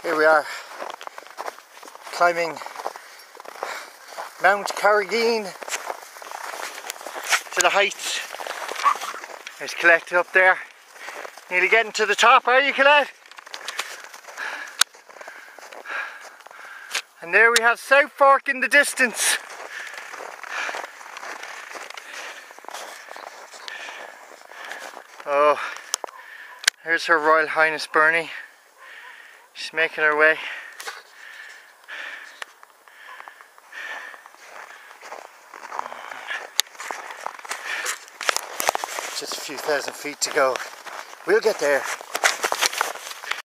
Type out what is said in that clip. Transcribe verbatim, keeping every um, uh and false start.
Here we are, climbing Mount Carrigeen to the heights. There's Colette up there. Nearly getting to the top, are you, Colette? And there we have South Fork in the distance. Oh, here's Her Royal Highness Bernie. She's making her way. Just a few thousand feet to go. We'll get there.